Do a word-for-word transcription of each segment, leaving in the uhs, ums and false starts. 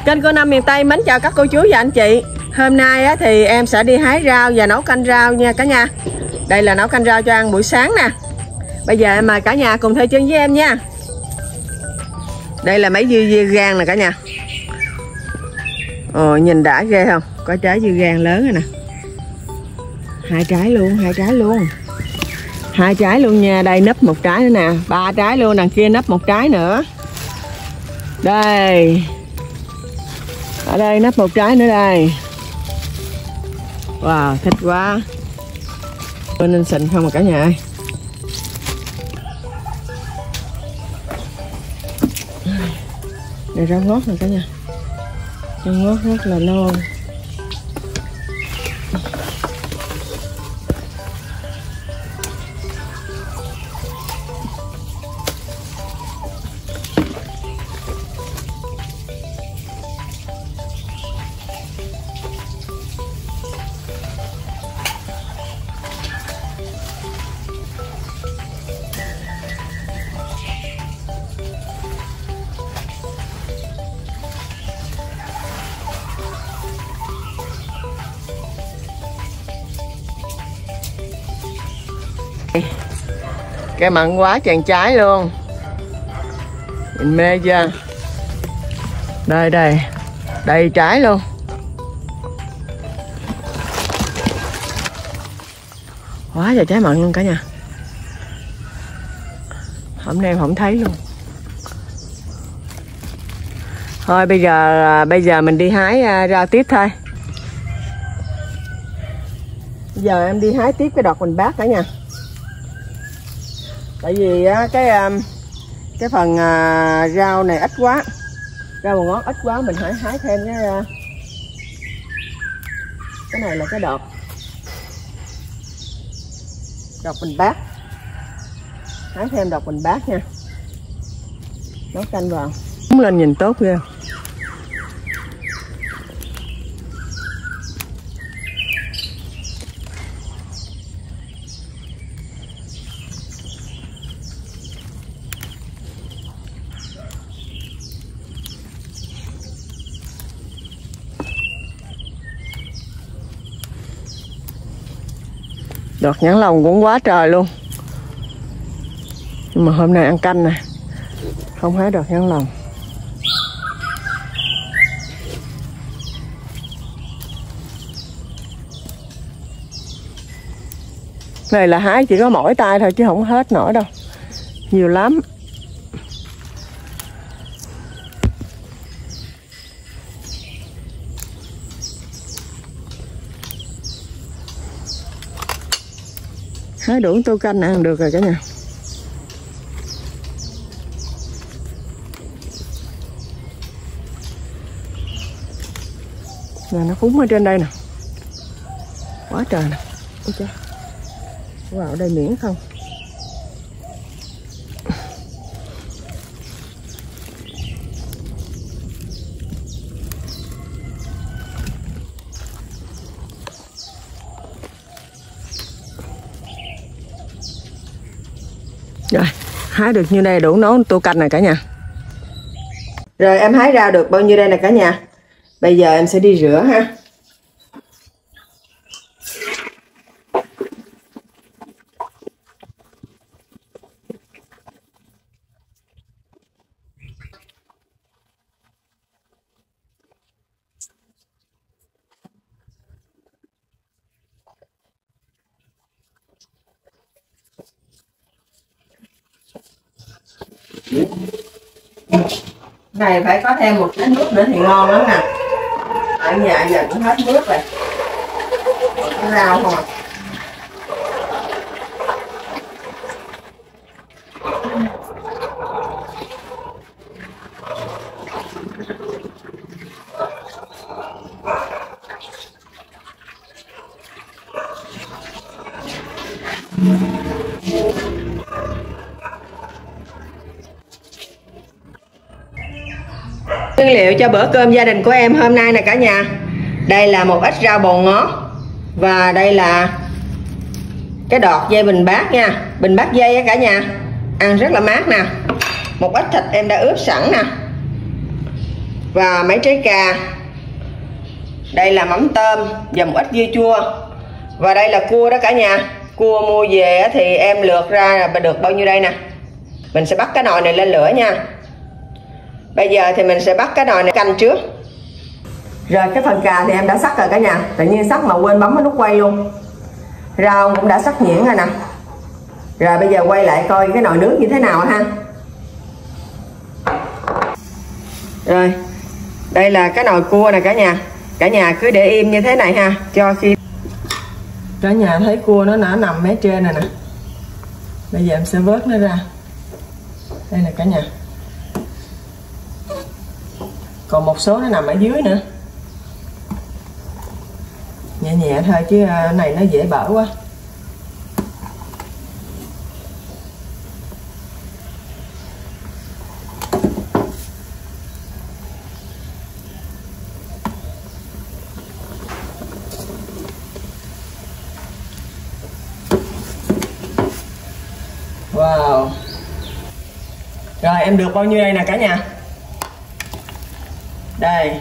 Kênh Cô Năm miền Tây mến chào các cô chú và anh chị. Hôm nay á, thì em sẽ đi hái rau và nấu canh rau nha cả nhà. Đây là nấu canh rau cho ăn buổi sáng nè. Bây giờ em mời cả nhà cùng theo chân với em nha. Đây là mấy dưa dưa gan nè cả nhà. Ồ, nhìn đã ghê không? Có trái dưa gan lớn rồi nè. Hai trái luôn, hai trái luôn. Hai trái luôn nha, đây nấp một trái nữa nè. Ba trái luôn, đằng kia nấp một trái nữa. Đây. Ở đây nấp một trái nữa đây. Wow, thích quá. Bên nên xịn không mà cả nhà ơi. Đây rau ngót nè cả nhà. Rau ngót rất là non. Cái mặn quá chàng trái luôn. Mình mê chưa? Đây đây. Đây trái luôn. Quá trời trái mặn luôn cả nhà. Hôm nay em không thấy luôn. Thôi bây giờ bây giờ mình đi hái rau tiếp thôi. Bây giờ em đi hái tiếp cái đọt bình bát cả nhà. Tại vì cái cái phần rau này ít quá, rau một ngón ít quá, mình phải hái thêm cái cái này là cái đọt đọt bình bát, hái thêm đọt bình bát nha, nấu canh vào cũng lên nhìn tốt ghê. Đọt nhãn lồng cũng quá trời luôn. Nhưng mà hôm nay ăn canh nè, không hái đọt nhãn lồng. Này là hái chỉ có mỗi tay thôi chứ không hết nổi đâu. Nhiều lắm. Hái đủ tô canh ăn được rồi cả nhà. Nè nó phúng ở trên đây nè. Quá trời nè. Ôi trời. Wow, ở đây miễn không. Rồi, hái được như đây đủ nấu tô canh này cả nhà. Rồi em hái rau được bao nhiêu đây nè cả nhà. Bây giờ em sẽ đi rửa ha. Này phải có thêm một cái nước nữa thì ngon lắm nè. Ở nhà giờ cũng hết nước rồi. Còn cái rau không à. Nguyên liệu cho bữa cơm gia đình của em hôm nay nè cả nhà. Đây là một ít rau bầu ngót. Và đây là cái đọt dây bình bát nha. Bình bát dây á cả nhà. Ăn rất là mát nè. Một ít thịt em đã ướp sẵn nè. và mấy trái cà. Đây là mắm tôm và một ít dưa chua. Và đây là cua đó cả nhà. Cua mua về thì em lượt ra là được bao nhiêu đây nè. Mình sẽ bắt cái nồi này lên lửa nha. Bây giờ thì mình sẽ bắt cái nồi này canh trước. Rồi cái phần cà thì em đã sắc rồi cả nhà. Tự nhiên sắc mà quên bấm cái nút quay luôn. Rau cũng đã sắc nhuyễn rồi nè. Rồi bây giờ quay lại coi cái nồi nước như thế nào ha. Rồi đây là cái nồi cua nè cả nhà. Cả nhà cứ để im như thế này ha, cho khi cả nhà thấy cua nó đã nằm mé trên này nè. Bây giờ em sẽ vớt nó ra. Đây là cả nhà. Còn một số nó nằm ở dưới nữa. Nhẹ nhẹ thôi chứ cái này nó dễ bở quá. Wow. Rồi em được bao nhiêu đây nè cả nhà. Đây.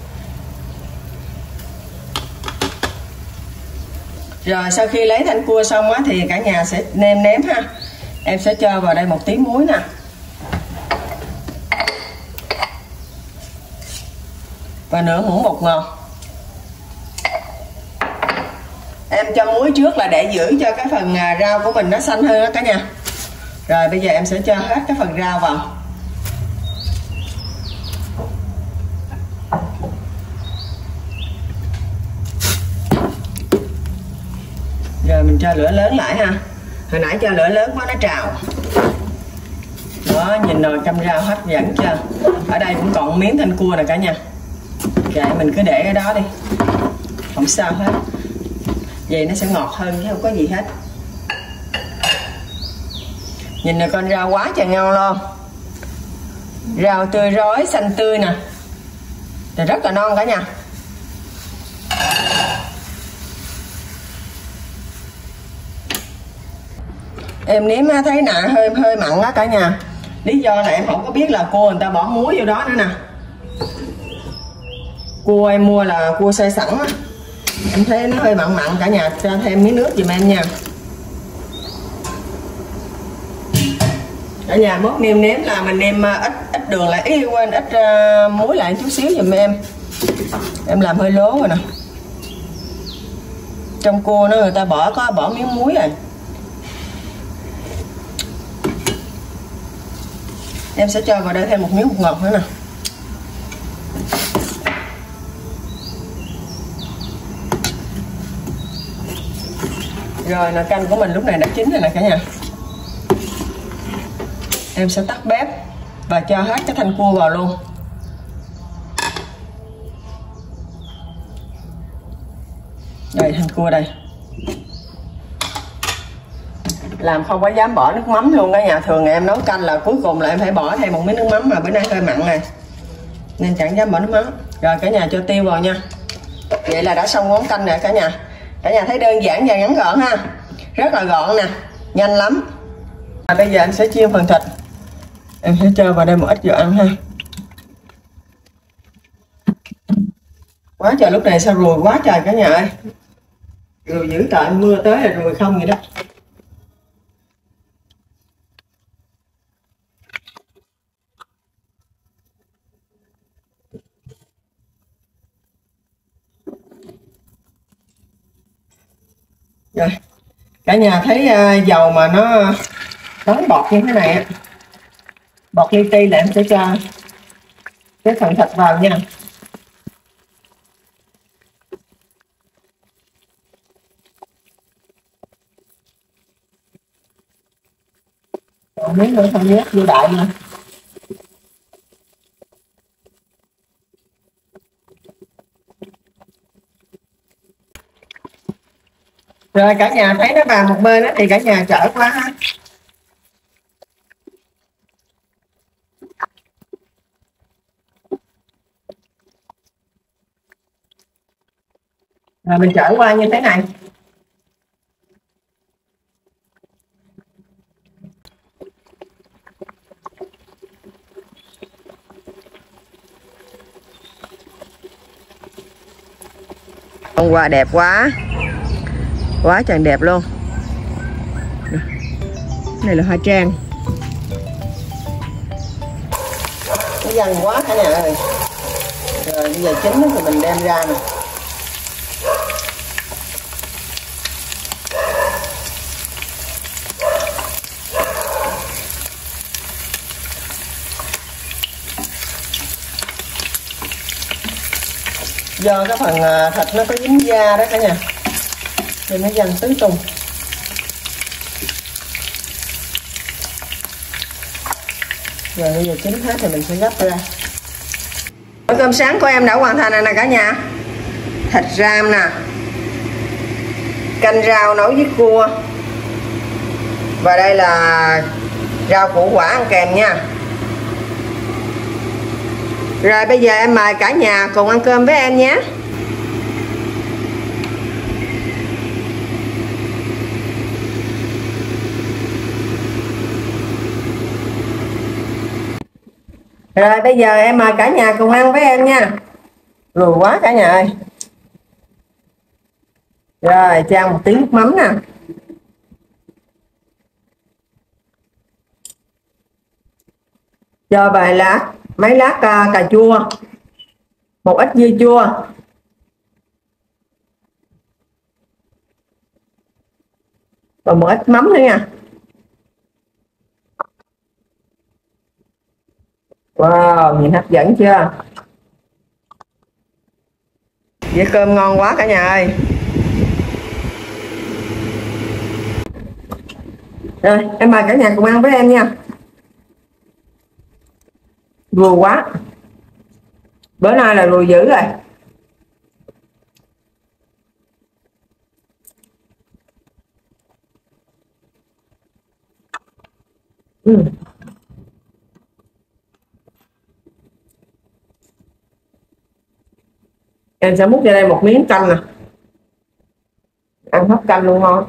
Rồi sau khi lấy thanh cua xong á thì cả nhà sẽ nêm nếm ha. Em sẽ cho vào đây một tí muối nè. Và nửa muỗng bột ngọt. Em cho muối trước là để giữ cho cái phần rau của mình nó xanh hơn đó cả nhà. Rồi bây giờ em sẽ cho hết cái phần rau vào. Rồi mình cho lửa lớn lại ha. Hồi nãy cho lửa lớn quá nó trào. Đó, nhìn nồi canh rau hấp dẫn chưa. Ở đây cũng còn miếng thanh cua nè cả nhà. Kệ mình cứ để ở đó đi, không sao hết. Vậy nó sẽ ngọt hơn chứ không có gì hết. Nhìn nè con rau quá trời ngon luôn. Rau tươi rói xanh tươi nè. Thì rất là non cả nhà. Em nếm thấy nè hơi hơi mặn đó cả nhà. Lý do là em không có biết là cua người ta bỏ muối vô đó nữa nè. Cua em mua là cua xay sẵn á. Em thấy nó hơi mặn mặn cả nhà, cho thêm miếng nước giùm em nha. Cả nhà mốt nêm nếm là mình nêm ít ít đường lại, ý quên ít uh, muối lại chút xíu giùm em. Em làm hơi lố rồi nè. Trong cua nó người ta bỏ có bỏ miếng muối rồi. Em sẽ cho vào đây thêm một miếng bột ngọt nữa nè. Rồi nồi canh của mình lúc này đã chín rồi nè cả nhà. Em sẽ tắt bếp và cho hết cái thanh cua vào luôn. Đây thanh cua đây. Làm không có dám bỏ nước mắm luôn cả nhà. Thường em nấu canh là cuối cùng là em phải bỏ thêm một miếng nước mắm, mà bữa nay hơi mặn này nên chẳng dám bỏ nước mắm. Rồi cả nhà cho tiêu vào nha. Vậy là đã xong món canh rồi cả nhà. Cả nhà thấy đơn giản và ngắn gọn ha. Rất là gọn nè, nhanh lắm. À, bây giờ em sẽ chiên phần thịt. Em sẽ cho vào đây một ít dầu ăn ha. Quá trời lúc này sao ruồi quá trời cả nhà ơi. Ruồi dữ tợn, mưa tới là ruồi không vậy đó. Rồi cả nhà thấy uh, dầu mà nó đóng bọt như thế này á, bọt li ti là em sẽ cho cái phần thịt vào nha. Còn miếng nữa không nhét vô đại nha. Rồi cả nhà thấy nó vào một bên đó, thì cả nhà chở qua ha. Rồi mình chở qua như thế này. Hôm qua đẹp quá, quá trời đẹp luôn. Này là hoa trang. Nó dằn quá cả nhà ơi. Rồi bây giờ chín thì mình đem ra nè. Do cái phần thịt nó có dính da đó cả nhà nên nó dằn tứ tung. Rồi bây giờ chín hết thì mình sẽ gấp ra. Bữa cơm sáng của em đã hoàn thành rồi nè cả nhà. Thịt ram nè, canh rau nấu với cua, và đây là rau củ quả ăn kèm nha. Rồi bây giờ em mời cả nhà cùng ăn cơm với em nhé. Rồi bây giờ em mời cả nhà cùng ăn với em nha. Lùi quá cả nhà ơi. Rồi cho một tí nước mắm nè. Cho vài lát, mấy lát cà, cà chua, một ít dưa chua, và một ít mắm nữa nha. Wow, nhìn hấp dẫn chưa? Dĩa cơm ngon quá cả nhà ơi. Rồi em mời cả nhà cùng ăn với em nha. Vừa quá, bữa nay là rùi dữ rồi. Ừ. Em sẽ múc cho đây một miếng canh nè, ăn hấp canh luôn ngon.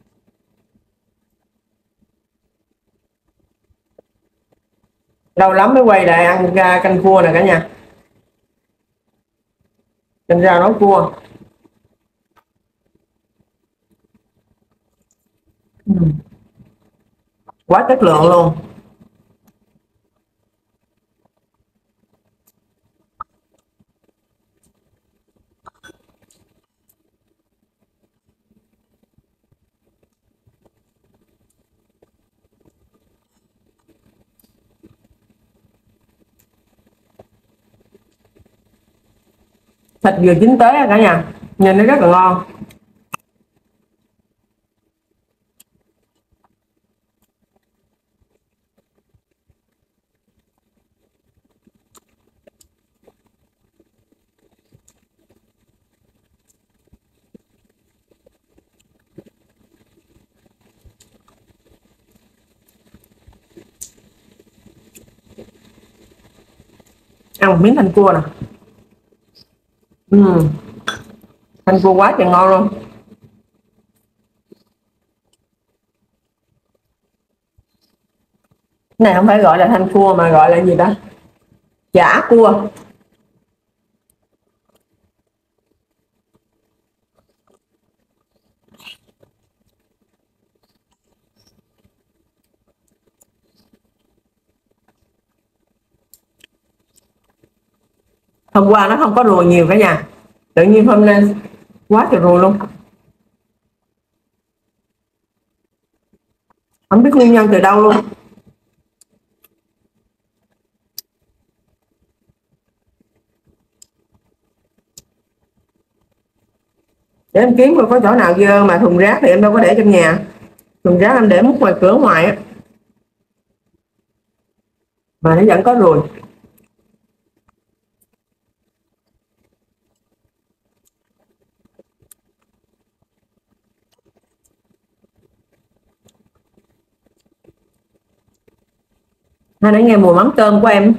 Lâu lắm mới quay lại ăn canh cua nè cả nhà. Canh rau nấu cua. Ừ. Quá chất lượng luôn. Thịt vừa chín tới cả nhà, nhìn nó rất là ngon. Ăn một miếng thanh cua nè. Ừ. Thanh cua quá trời ngon luôn. Cái này không phải gọi là thanh cua mà gọi là gì đó, chả cua. Hôm qua nó không có ruồi nhiều cả nhà, tự nhiên hôm nay quá trời ruồi luôn. Không biết nguyên nhân từ đâu luôn. Để em kiếm coi có chỗ nào dơ, mà thùng rác thì em đâu có để trong nhà. Thùng rác em để múc ngoài cửa ngoài á, mà nó vẫn có ruồi. Hai nãy nghe mùi mắm tôm của em.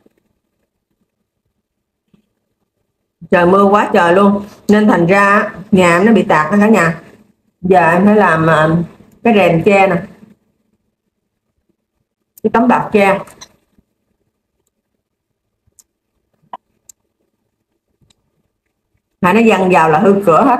Trời mưa quá trời luôn nên thành ra nhà em nó bị tạt đó cả nhà. Giờ em phải làm cái rèm tre nè, cái tấm bạc tre. Mà nó văng vào là hư cửa hết.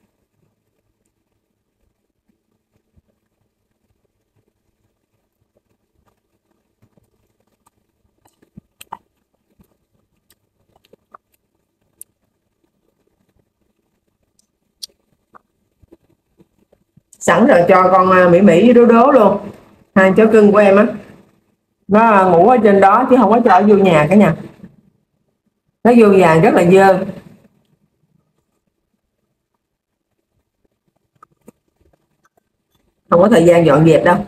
Sẵn rồi cho con Mỹ Mỹ với Đố Đố luôn, hai chó cưng của em á, nó ngủ ở trên đó chứ không có cho vô nhà cả nhà. Nó vô nhà rất là dơ, không có thời gian dọn dẹp đâu.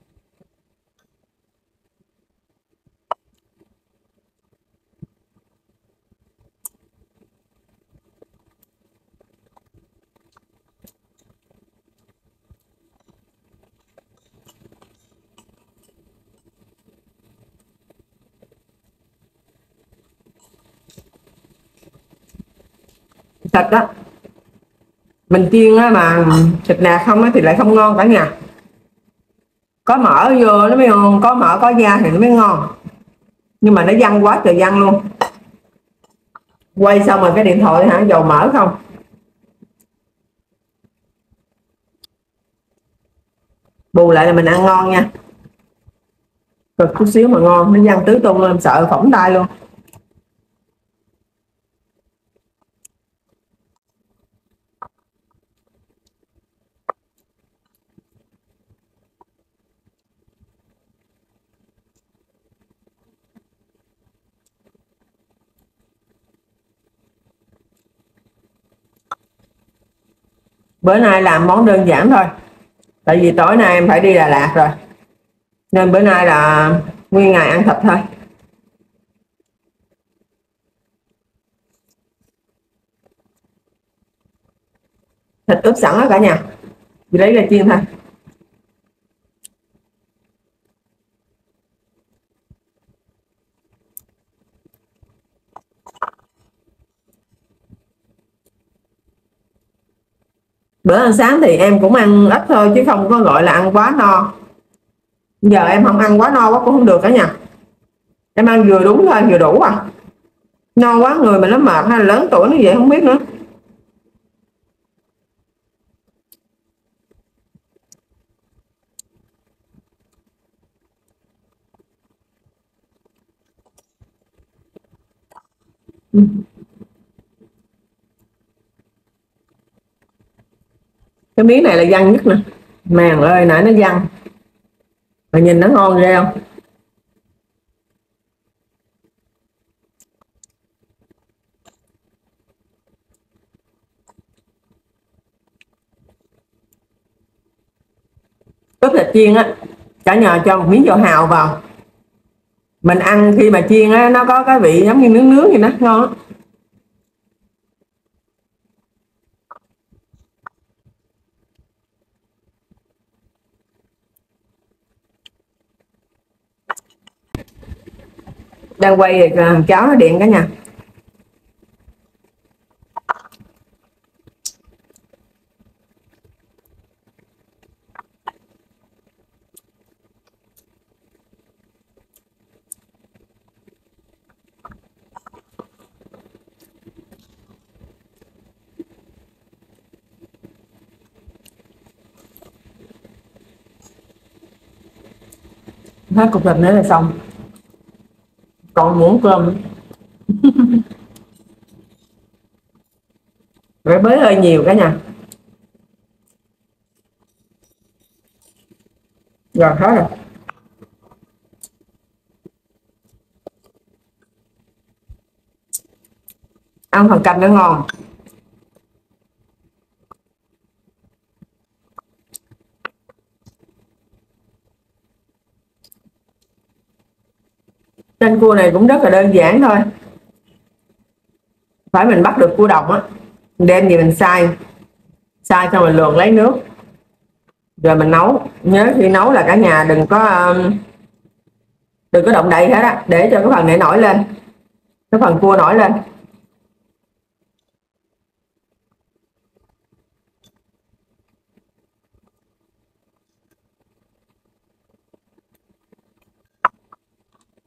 Thịt đó mình chiên á, mà thịt nạc không á thì lại không ngon cả nhà. Có mỡ vô nó mới ngon, có mỡ có da thì nó mới ngon, nhưng mà nó văng quá trời văng luôn. Quay xong rồi cái điện thoại hả, dầu mỡ không. Bù lại là mình ăn ngon nha, cực chút xíu mà ngon, nó văng tứ tung lên sợ phỏng tay luôn. Bữa nay làm món đơn giản thôi, tại vì tối nay em phải đi Đà Lạt rồi, nên bữa nay là nguyên ngày ăn thịt thôi. Thịt ướp sẵn đó cả nhà, chị lấy ra chiên thôi. Bữa ăn sáng thì em cũng ăn ít thôi chứ không có gọi là ăn quá no. Giờ em không ăn quá no quá cũng không được cả nhà, em ăn vừa đúng thôi, vừa đủ à. No quá người mình nó mệt hay là lớn tuổi nó vậy không biết nữa. Ừ. Cái miếng này là văng nhất nè, màng ơi nãy nó văng mà nhìn nó ngon ghê không. Cốt thịt chiên á, cả nhà cho một miếng dầu hào vào, mình ăn khi mà chiên á nó có cái vị giống như nướng nướng vậy đó, ngon lắm. Đang quay thì thằng cháu nó điện cả nhà. Hết cục thịt nữa là xong, còn muỗng cơm. Rồi bới hơi nhiều cả nhà. Rồi hết rồi. Ăn phần canh nó ngon. Canh cua này cũng rất là đơn giản thôi, phải mình bắt được cua đồng á, đem gì mình xay xay xong mình luộc lấy nước rồi mình nấu. Nhớ khi nấu là cả nhà đừng có đừng có động đậy hết á, để cho cái phần này nổi lên, cái phần cua nổi lên.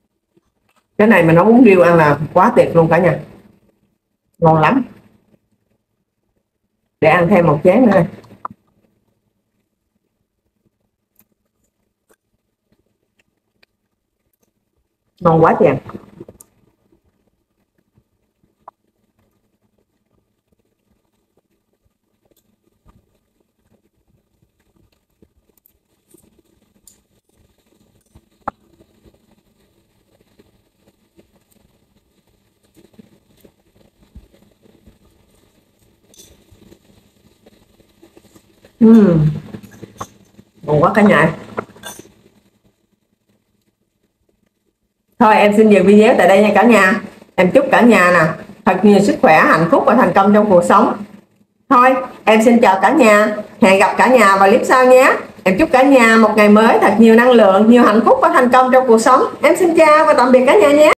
Cái này mà nấu bún riêu ăn là quá tuyệt luôn cả nhà, ngon lắm. Để ăn thêm một chén nữa. Ngon quá chèn. Uhm. Ngon quá cả nhà. Thôi em xin dừng video tại đây nha cả nhà. Em chúc cả nhà nè thật nhiều sức khỏe, hạnh phúc và thành công trong cuộc sống. Thôi em xin chào cả nhà, hẹn gặp cả nhà vào clip sau nhé. Em chúc cả nhà một ngày mới thật nhiều năng lượng, nhiều hạnh phúc và thành công trong cuộc sống. Em xin chào và tạm biệt cả nhà nhé.